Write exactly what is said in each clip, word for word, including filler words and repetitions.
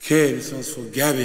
Okay, this one's for Gabby.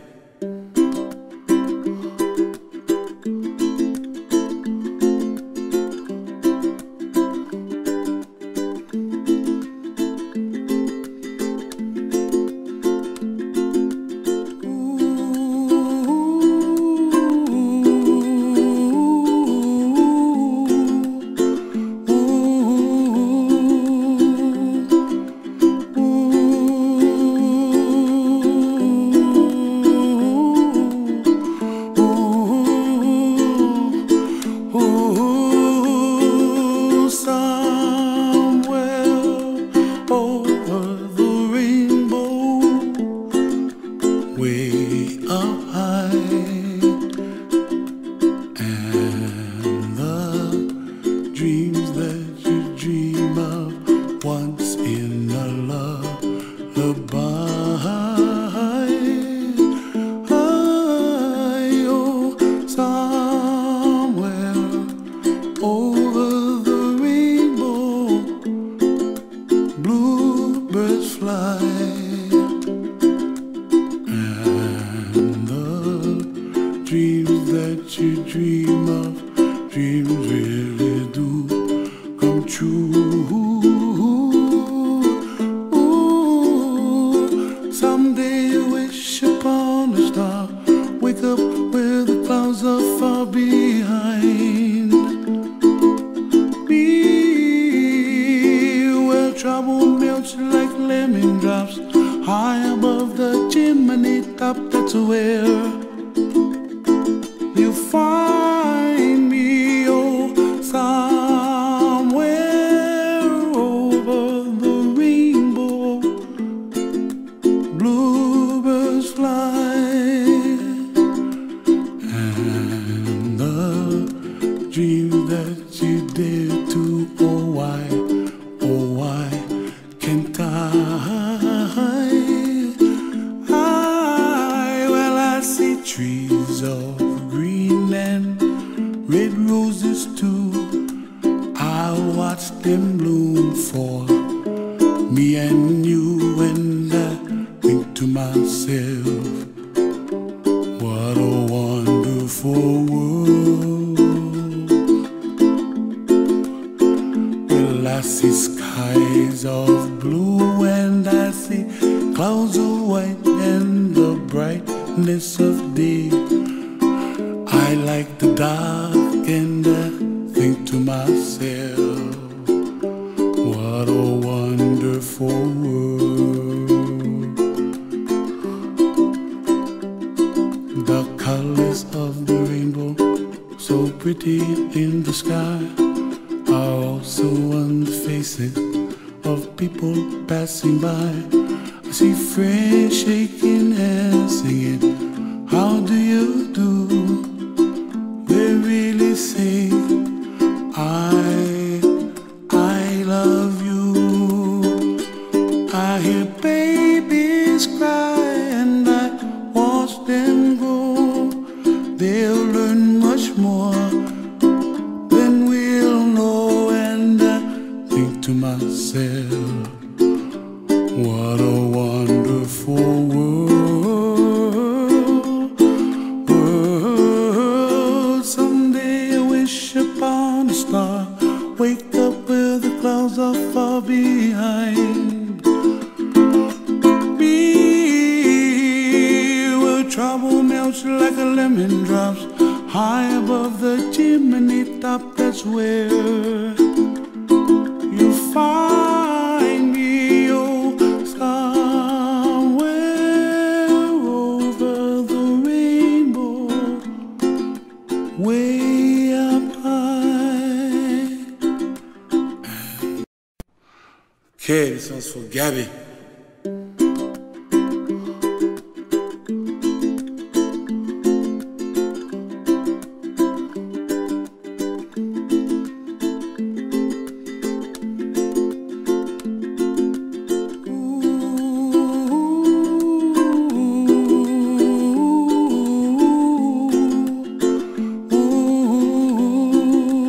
Way up high, and the dreams that you dream of once in a lullaby. Oh, somewhere over the rainbow, bluebirds fly. Dreams that you dream of, dreams really do come true. Ooh, someday you wish upon a star, wake up where the clouds are far behind me, where trouble melts like lemon drops, high above the chimney top. That's where you find me, oh, somewhere over the rainbow, bluebirds fly, and the dreams that you dare to, oh why, oh why can't I? I, well I see trees of green and red roses too. I watch them bloom for me and you, and I think to myself, what a wonderful world. Well, I see skies of blue and I see clouds of white and the brightness of day. I like the dark and I think to myself, what a wonderful world. The colors of the rainbow, so pretty in the sky, are also on the faces of people passing by. I see friends shaking hands singing, how do you do? They really say, I, I love you. I hear babies cry and I watch them grow. They'll learn much more than we'll know, and I think to myself, what a wonderful world. Upon a star, wake up where the clouds are far behind me, where trouble melts like a lemon drops, high above the chimney top. That's where you find me, oh, somewhere over the rainbow, way up high. Okay, this one's for Gabby.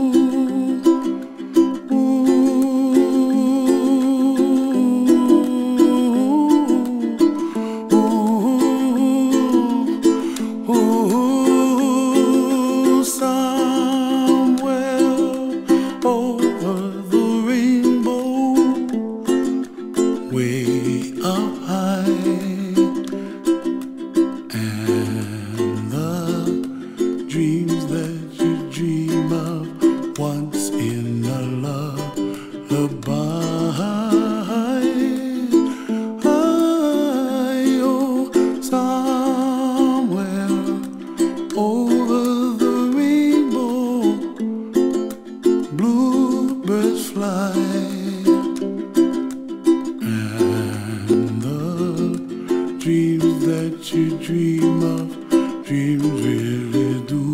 Ooh, ooh, ooh. up high, and the dreams that you dream of once in a lullaby. Over the rainbow, bluebirds fly, and the dreams that you dream of, dreams really do